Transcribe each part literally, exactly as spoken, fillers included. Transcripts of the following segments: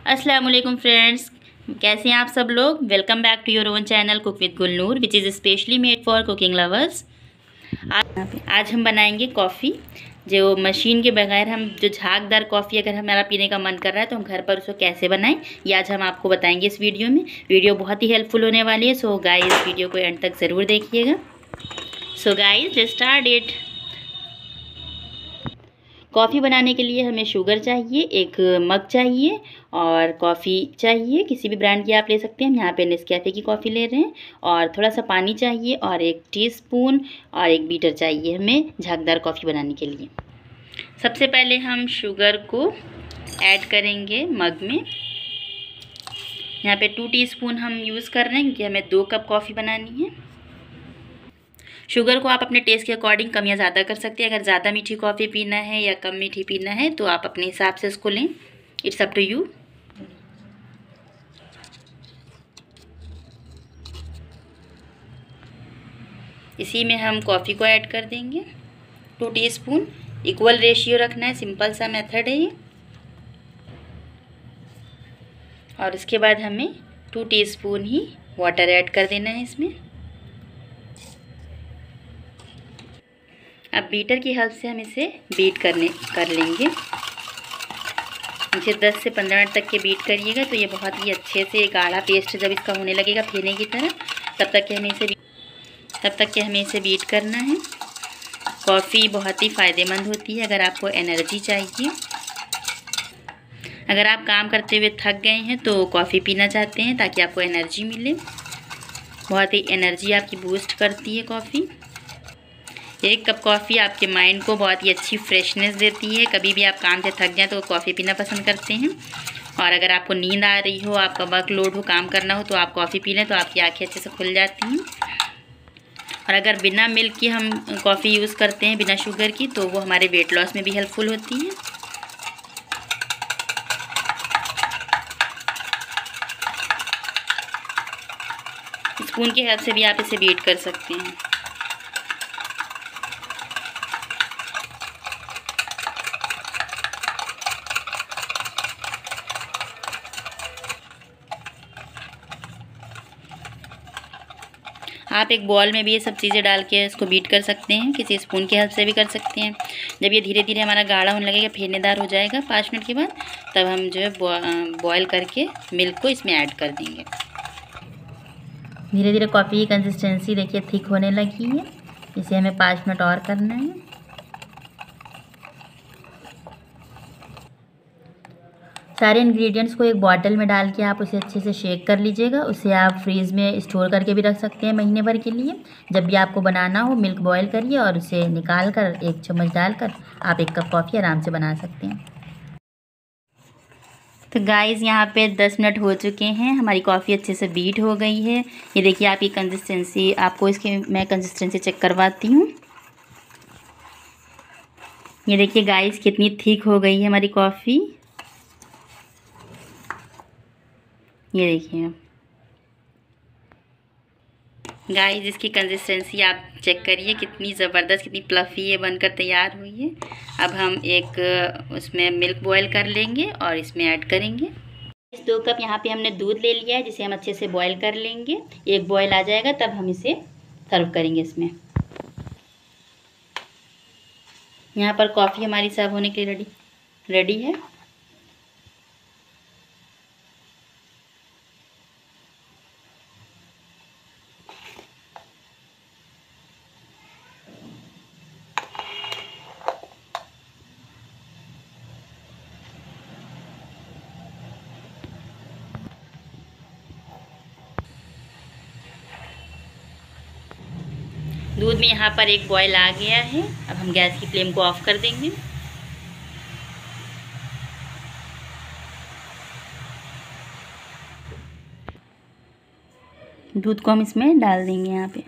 अस्सलाम वालेकुम फ्रेंड्स, कैसे हैं आप सब लोग। Welcome back to your own channel cook with Gulnoor which is specially made for cooking lovers. आज आज हम बनाएंगे कॉफ़ी, जो मशीन के बगैर हम जो झागदार कॉफ़ी अगर हमारा पीने का मन कर रहा है तो हम घर पर उसको कैसे बनाएं, ये आज हम आपको बताएंगे इस वीडियो में। वीडियो बहुत ही हेल्पफुल होने वाली है, सो गाइस इस वीडियो को एंड तक ज़रूर देखिएगा। So guys let's start it. Coffee बनाने के लिए हमें शुगर चाहिए, एक मग चाहिए और कॉफ़ी चाहिए, किसी भी ब्रांड की आप ले सकते हैं। हम यहाँ पे नेस्कैफ़े की कॉफ़ी ले रहे हैं। और थोड़ा सा पानी चाहिए और एक टीस्पून और एक बीटर चाहिए हमें झागदार कॉफ़ी बनाने के लिए। सबसे पहले हम शुगर को ऐड करेंगे मग में। यहाँ पे टू टीस्पून हम यूज़ कर रहे हैं क्योंकि हमें दो कप कॉफ़ी बनानी है। शुगर को आप अपने टेस्ट के अकॉर्डिंग कम या ज़्यादा कर सकते हैं। अगर ज़्यादा मीठी कॉफ़ी पीना है या कम मीठी पीना है तो आप अपने हिसाब से इसको लें, इट्स अप टू यू। इसी में हम कॉफ़ी को ऐड कर देंगे टू टीस्पून। इक्वल रेशियो रखना है, सिंपल सा मेथड है ये। और उसके बाद हमें टू टीस्पून ही वाटर ऐड कर देना है इसमें। अब बीटर की हेल्प से हम इसे बीट करने कर लेंगे। इसे दस से पंद्रह मिनट तक के बीट करिएगा तो ये बहुत ही अच्छे से गाढ़ा पेस्ट जब इसका होने लगेगा फेने की तरह, तब तक के हमें इसे तब तक के हमें इसे बीट करना है। कॉफ़ी बहुत ही फ़ायदेमंद होती है अगर आपको एनर्जी चाहिए। अगर आप काम करते हुए थक गए हैं तो कॉफ़ी पीना चाहते हैं ताकि आपको एनर्जी मिले। बहुत ही एनर्जी आपकी बूस्ट करती है कॉफ़ी। एक कप कॉफ़ी आपके माइंड को बहुत ही अच्छी फ्रेशनेस देती है। कभी भी आप काम से थक जाएं तो कॉफ़ी पीना पसंद करते हैं। और अगर आपको नींद आ रही हो, आपका वर्कलोड हो, काम करना हो, तो आप कॉफ़ी पी लें तो आपकी आंखें अच्छे से खुल जाती हैं। और अगर बिना मिल्क की हम कॉफ़ी यूज़ करते हैं, बिना शुगर की, तो वो हमारे वेट लॉस में भी हेल्पफुल होती है। स्पून की हेल्प से भी आप इसे बीट कर सकते हैं। आप एक बॉल में भी ये सब चीज़ें डाल के इसको बीट कर सकते हैं, किसी स्पून की हेल्प से भी कर सकते हैं। जब ये धीरे धीरे हमारा गाढ़ा होने लगेगा, फेनेदार हो जाएगा पाँच मिनट के बाद, तब हम जो है बॉयल करके मिल्क को इसमें ऐड कर देंगे। धीरे धीरे कॉफ़ी की कंसिस्टेंसी देखिए थिक होने लगी है। इसे हमें पाँच मिनट और करना है। सारे इंग्रेडिएंट्स को एक बॉटल में डाल के आप उसे अच्छे से शेक कर लीजिएगा। उसे आप फ्रीज़ में स्टोर करके भी रख सकते हैं महीने भर के लिए। जब भी आपको बनाना हो, मिल्क बॉयल करिए और उसे निकाल कर एक चम्मच डालकर आप एक कप कॉफ़ी आराम से बना सकते हैं। तो गाइज़ यहाँ पे दस मिनट हो चुके हैं, हमारी कॉफ़ी अच्छे से बीट हो गई है। ये देखिए आपकी कंसिस्टेंसी, आपको इसकी मैं कंसिस्टेंसी चेक करवाती हूँ। ये देखिए गाइज़ कितनी थिक हो गई है हमारी कॉफ़ी। ये देखिए गाइस इसकी कंसिस्टेंसी आप चेक करिए, कितनी ज़बरदस्त, कितनी प्लफ़ी ये बनकर तैयार हुई है। अब हम एक उसमें मिल्क बॉयल कर लेंगे और इसमें ऐड करेंगे। इस दो कप यहाँ पे हमने दूध ले लिया है, जिसे हम अच्छे से बॉयल कर लेंगे। एक बॉयल आ जाएगा तब हम इसे सर्व करेंगे। इसमें यहाँ पर कॉफ़ी हमारी सर्व होने के लिए रेडी रेडी है। दूध में यहाँ पर एक बॉयल आ गया है। अब हम गैस की फ्लेम को ऑफ कर देंगे। दूध को हम इसमें डाल देंगे यहाँ पे।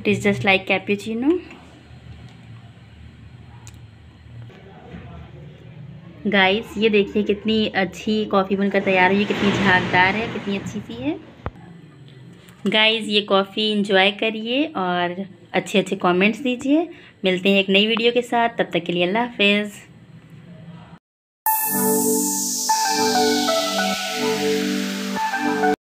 It is just like cappuccino. Guys ये देखिए कितनी अच्छी कॉफ़ी बनकर तैयार हुई है, कितनी झागदार है, कितनी अच्छी सी है। गाइस ये कॉफ़ी इंजॉय करिए और अच्छे अच्छे कमेंट्स दीजिए। मिलते हैं एक नई वीडियो के साथ, तब तक के लिए अल्लाह हाफिज़।